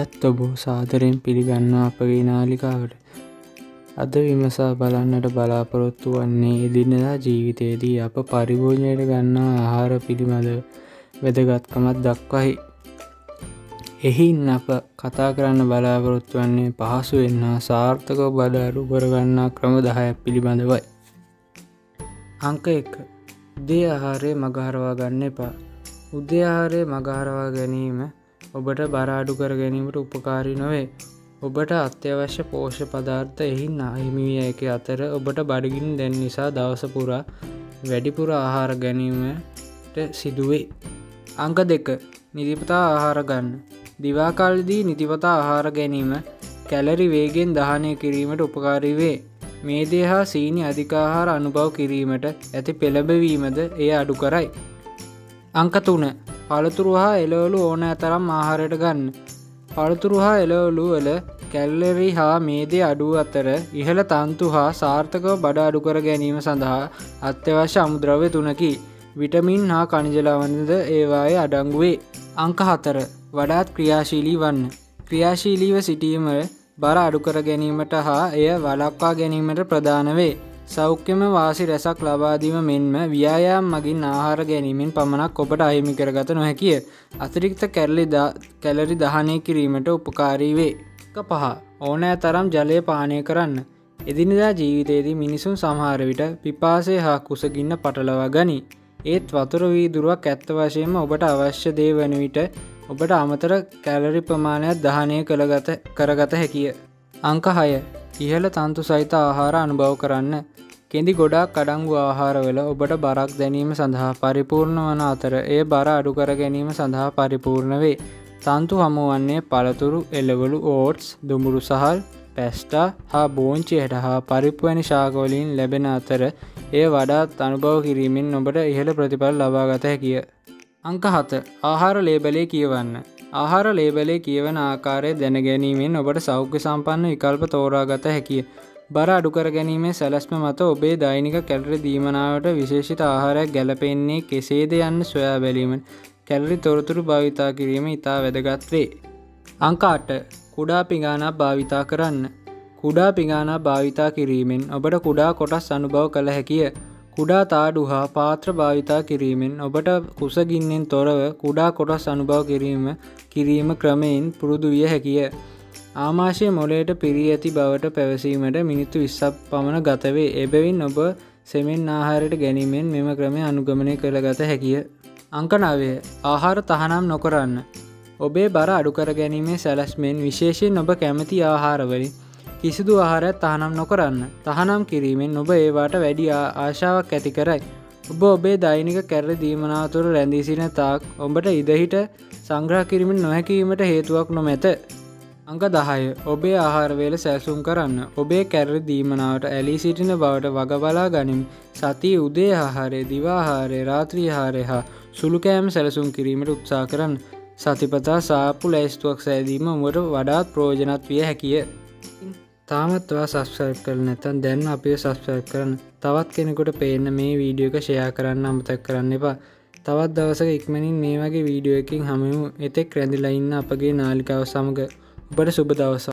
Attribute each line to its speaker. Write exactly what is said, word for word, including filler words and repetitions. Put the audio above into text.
Speaker 1: ඔබ සාදරයෙන් පිළිගන්නවා අපගේ නාලිකාවට. අද විමසා බලන්නට බලාපොරොත්තු වන්නේ එදිනෙදා ජීවිතයේදී අප පරිභෝජනයට ගන්නා ආහාර පිළිබඳ වැදගත්කමක් දක්වයි. එහින් අප කතා කරන්න බලාපොරොත්තු වන්නේ පහසුවෙන් හා සාර්ථකව බඩ අඩු කරගන්නා ක්‍රම දහයක් පිළිබඳවයි. අංක එක. උදේ ආහාරය මගහරවා ගන්න එපා. උදේ ආහාරය මගහරවා ගැනීම ඔබට බර අඩු කර ගැනීමට උපකාරී නොවේ. ඔබට අත්‍යවශ්‍ය පෝෂ්‍ය පදාර්ථ එහින් අහිමි විය හැකි අතර ඔබට බඩගිනි දැන් නිසා දවස පුරා වැඩිපුර ආහාර ගැනීමට සිදුවේ. අංක දෙක. නිතිපතා ආහාර ගන්න. දිවා කාලයේදී නිතිපතා ආහාර ගැනීම කැලරි වේගෙන් දහනය කිරීමට උපකාරී වේ. මේදේ හා සීනි අධික ආහාර අනුභව කිරීමට ඇති පෙළඹවීමද එය අඩු කරයි. අංක තුන. පළතුරු හා එළවලු ඕනෑ තරම් ආහාරයට ගන්න. පළතුරු හා එළවලු වල කැලරි හා මේදේ අඩුව අතර ඉහළ තන්තු හා සාර්ථකව බඩ අඩු කර ගැනීම සඳහා අත්‍යවශ්‍ය අමුද්‍රව්‍ය තුනකි. විටමින් හා khනිජ ලවණද ඒවායේ අඩංගු වේ. අංක හතර. වඩාත් ක්‍රියාශීලී වන්න. ක්‍රියාශීලීව සිටීම බර අඩු කර ගැනීමට හා එය වළක්වා ගැනීමට ප්‍රධාන වේ. සෞඛ්‍යම වාසි රැසක් ලබා දීම මෙන්ම ව්‍යායාම මගින් ආහාර ගැනීමෙන් පමණක් ඔබට අහිමි කරගත නොහැකිය. අතිරික්ත කැලරි දහනය කිරීමට උපකාරී වේ. අංක පහ. ඕනෑ තරම් ජලය පානය කරන්න. එදිනෙදා ජීවිතයේදී මිනිසුන් සමහර විට පිපාසය හා කුසගින්න පටලවා ගනී. ඒත් වතුර වීදුරුවක් ඇත්ත වශයෙන්ම ඔබට අවශ්‍ය දේ වන විට ඔබට අමතර කැලරි ප්‍රමාණයක් දහනය කළගත කරගත හැකිය. අංක හය. ඉහළ තන්තු සහිත ආහාර අනුභව කරන්න. කෙඳි ගොඩාක් අඩංගු ආහාරවල ඔබට බරක් දැනීම සඳහා පරිපූර්ණ වන අතර එය බර අඩු කර ගැනීම සඳහා පරිපූර්ණ වේ. තන්තු හමුවන්නේ පළතුරු, එළවලු, ඕට්ස්, දුඹුරු සහල්, පැස්ටා හා බෝංචි හැට හා පරිප්පු වැනි ශාකවලින් ලැබෙන අතර එය වඩාත් අනුභව කිරීමෙන් ඔබට ඉහළ ප්‍රතිඵල ලබා ගත හැකිය. අංක හත. ආහාර ලේබලය කියවන්න. ආහාර ලේබලය කියවන ආකාරය දැන ගැනීමෙන් ඔබට සෞඛ්‍ය සම්පන්න විකල්ප තෝරා ගත හැකිය. බර අඩු කර ගැනීමේ සැලැස්ම මත ඔබේ දෛනික කැලරි දීමනාවට විශේෂිත ආහාරයක් ගැලපෙන්නේ කෙසේද යන්න සොයා බැලීම කැලරි තොරතුරු භාවිතා කිරීම ඉතා වැදගත් වේ. අංක අට. කුඩා පිඟානක් භාවිතා කරන්න. කුඩා පිඟානක් භාවිතා කිරීමෙන් ඔබට කුඩා කොටස් අනුභව කළ හැකිය. කුඩා තාඩු හා පාත්‍ර භාවිතා කිරීමෙන් ඔබට කුසගින්නෙන් තොරව කුඩා කොටස් අනුභව කිරීම කිරීම ක්‍රමයෙන් පුරුදු විය හැකිය. ආමාශය මොළයට පිරී ඇති බවට පැවසීමට මිනිත්තු විස්සක් පමණ ගත වේ. එබැවින් ඔබ සෙමෙන් ආහාරයට ගැනීමෙන් මෙම ක්‍රමය අනුගමනය කරගත හැකිය. අංක නවය. ආහාර තහනම් නොකරන්න. ඔබේ බර අඩු කර ගැනීමේ සැලැස්මෙන් විශේෂයෙන් ඔබ කැමති ආහාරවලින් කිසිදු ආහාරයක් තහනම් නොකරන්න. තහනම් කිරීමෙන් ඔබ ඒවාට වැඩි ආශාවක් ඇති කරයි. ඔබ ඔබේ දෛනික කැලරි දීමනාව තුළ රැඳී සිටින තාක් ඔබට ඉදහිට සංග්‍රහ කිරීමෙන් නොහැකීමට හේතුවක් නොමැත. අංක දහය. ඔබේ ආහාර වේල සැලසුම් කරන්න. ඔබේ කැලරි දීමනාවට ඇලී සිටින බවට වග බලා ගනිමින් සතියේ උදේ ආහාරය, දිවා ආහාරය, රාත්‍රී ආහාරය හා සුළු කෑම සැලසුම් කිරීමට උත්සාහ කරන්න. සතිපතා සාප්පු ලැයිස්තුවක් සෑදීම ඔබට වඩාත් ප්‍රයෝජනවත් විය හැකිය. තාමත් ඔයා සබ්ස්ක්‍රයිබ් කරලා නැත්නම් දැන් අපිව සබ්ස්ක්‍රයිබ් කරන්න. තවත් කෙනෙකුට පේන්න මේ වීඩියෝ එක ෂෙයා කරන්න අමතක කරන්න එපා. තවත් දවසක ඉක්මනින් මේ වගේ වීඩියෝ එකකින් හමු වෙමු. එතෙක් රැඳිලා ඉන්න අපගේ නාලිකාව සමග ඔබට සුබ දවසක්.